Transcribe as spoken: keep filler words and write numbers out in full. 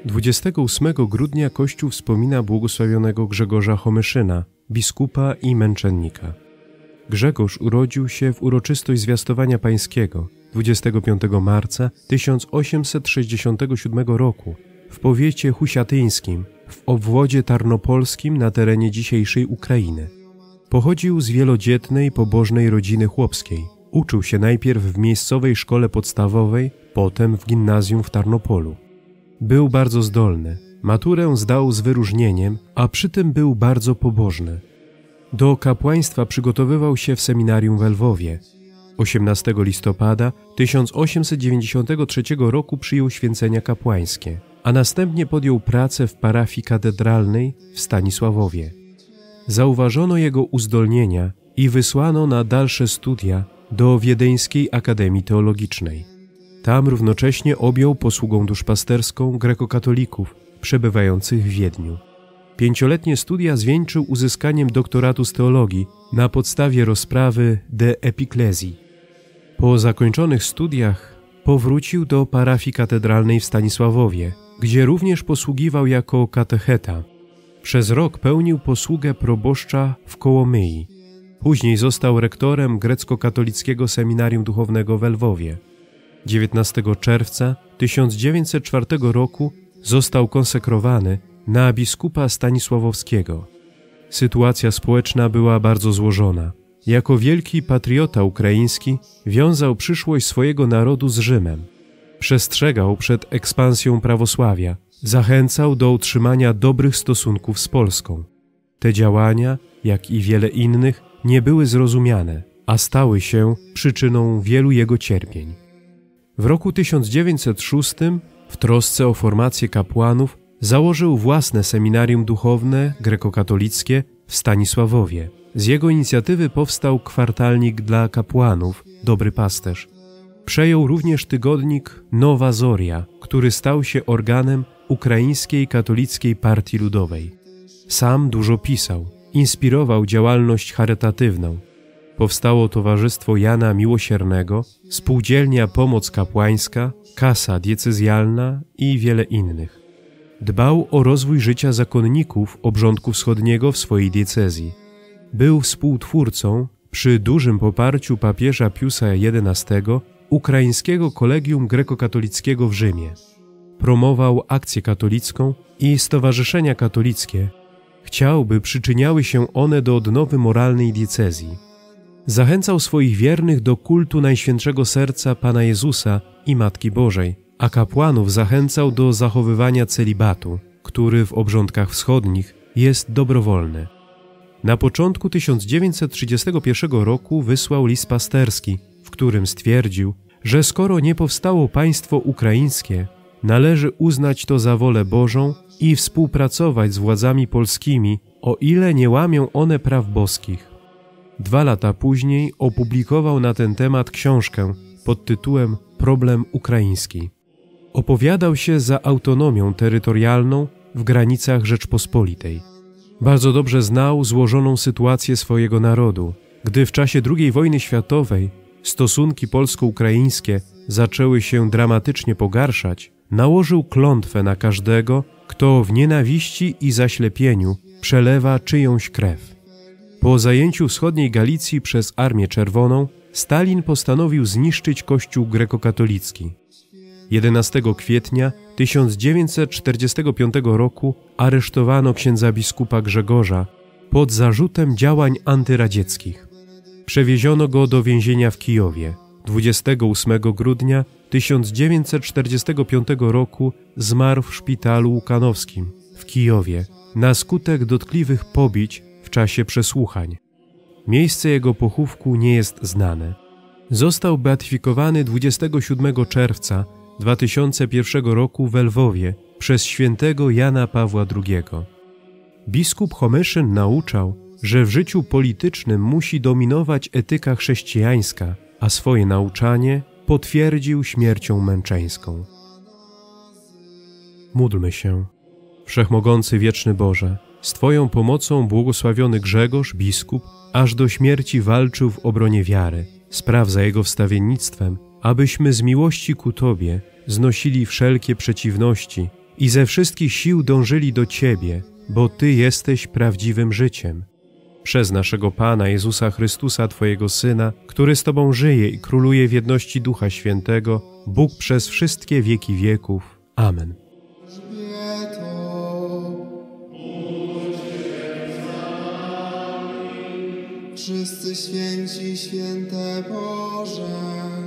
dwudziestego ósmego grudnia Kościół wspomina błogosławionego Grzegorza Homyszyna, biskupa i męczennika. Grzegorz urodził się w uroczystość Zwiastowania Pańskiego dwudziestego piątego marca tysiąc osiemset sześćdziesiątego siódmego roku w powiecie husiatyńskim w obwodzie tarnopolskim na terenie dzisiejszej Ukrainy. Pochodził z wielodzietnej, pobożnej rodziny chłopskiej. Uczył się najpierw w miejscowej szkole podstawowej, potem w gimnazjum w Tarnopolu. Był bardzo zdolny. Maturę zdał z wyróżnieniem, a przy tym był bardzo pobożny. Do kapłaństwa przygotowywał się w seminarium w Lwowie. osiemnastego listopada tysiąc osiemset dziewięćdziesiątego trzeciego roku przyjął święcenia kapłańskie, a następnie podjął pracę w parafii katedralnej w Stanisławowie. Zauważono jego uzdolnienia i wysłano na dalsze studia do Wiedeńskiej Akademii Teologicznej. Tam równocześnie objął posługą duszpasterską grekokatolików przebywających w Wiedniu. Pięcioletnie studia zwieńczył uzyskaniem doktoratu z teologii na podstawie rozprawy De Epiclesi. Po zakończonych studiach powrócił do parafii katedralnej w Stanisławowie, gdzie również posługiwał jako katecheta. Przez rok pełnił posługę proboszcza w Kołomyi. Później został rektorem grecko-katolickiego seminarium duchownego w Lwowie. dziewiętnastego czerwca tysiąc dziewięćset czwartego roku został konsekrowany na biskupa stanisławowskiego. Sytuacja społeczna była bardzo złożona. Jako wielki patriota ukraiński wiązał przyszłość swojego narodu z Rzymem. Przestrzegał przed ekspansją prawosławia, zachęcał do utrzymania dobrych stosunków z Polską. Te działania, jak i wiele innych, nie były zrozumiane, a stały się przyczyną wielu jego cierpień. W roku tysiąc dziewięćset szóstym, w trosce o formację kapłanów, założył własne seminarium duchowne grekokatolickie w Stanisławowie. Z jego inicjatywy powstał kwartalnik dla kapłanów, Dobry Pasterz. Przejął również tygodnik Nowa Zoria, który stał się organem Ukraińskiej Katolickiej Partii Ludowej. Sam dużo pisał, inspirował działalność charytatywną. Powstało Towarzystwo Jana Miłosiernego, Spółdzielnia Pomoc Kapłańska, Kasa Diecezjalna i wiele innych. Dbał o rozwój życia zakonników obrządku wschodniego w swojej diecezji. Był współtwórcą, przy dużym poparciu papieża Piusa jedenastego, Ukraińskiego Kolegium Grekokatolickiego w Rzymie. Promował akcję katolicką i stowarzyszenia katolickie. Chciał, by przyczyniały się one do odnowy moralnej diecezji. Zachęcał swoich wiernych do kultu Najświętszego Serca Pana Jezusa i Matki Bożej, a kapłanów zachęcał do zachowywania celibatu, który w obrządkach wschodnich jest dobrowolny. Na początku tysiąc dziewięćset trzydziestego pierwszego roku wysłał list pasterski, w którym stwierdził, że skoro nie powstało państwo ukraińskie, należy uznać to za wolę Bożą i współpracować z władzami polskimi, o ile nie łamią one praw boskich. Dwa lata później opublikował na ten temat książkę pod tytułem Problem ukraiński. Opowiadał się za autonomią terytorialną w granicach Rzeczpospolitej. Bardzo dobrze znał złożoną sytuację swojego narodu. Gdy w czasie drugiej wojny światowej stosunki polsko-ukraińskie zaczęły się dramatycznie pogarszać, nałożył klątwę na każdego, kto w nienawiści i zaślepieniu przelewa czyjąś krew. Po zajęciu wschodniej Galicji przez Armię Czerwoną Stalin postanowił zniszczyć Kościół grekokatolicki. jedenastego kwietnia tysiąc dziewięćset czterdziestego piątego roku aresztowano księdza biskupa Grzegorza pod zarzutem działań antyradzieckich. Przewieziono go do więzienia w Kijowie. dwudziestego ósmego grudnia tysiąc dziewięćset czterdziestego piątego roku zmarł w szpitalu łukanowskim w Kijowie na skutek dotkliwych pobić w czasie przesłuchań. Miejsce jego pochówku nie jest znane. Został beatyfikowany dwudziestego siódmego czerwca dwa tysiące pierwszego roku w Lwowie przez świętego Jana Pawła drugiego. Biskup Homyszyn nauczał, że w życiu politycznym musi dominować etyka chrześcijańska, a swoje nauczanie potwierdził śmiercią męczeńską. Módlmy się. Wszechmogący wieczny Boże, z Twoją pomocą błogosławiony Grzegorz, biskup, aż do śmierci walczył w obronie wiary. Spraw za jego wstawiennictwem, abyśmy z miłości ku Tobie znosili wszelkie przeciwności i ze wszystkich sił dążyli do Ciebie, bo Ty jesteś prawdziwym życiem. Przez naszego Pana Jezusa Chrystusa, Twojego Syna, który z Tobą żyje i króluje w jedności Ducha Świętego, Bóg przez wszystkie wieki wieków. Amen. Wszyscy święci, święte Boże,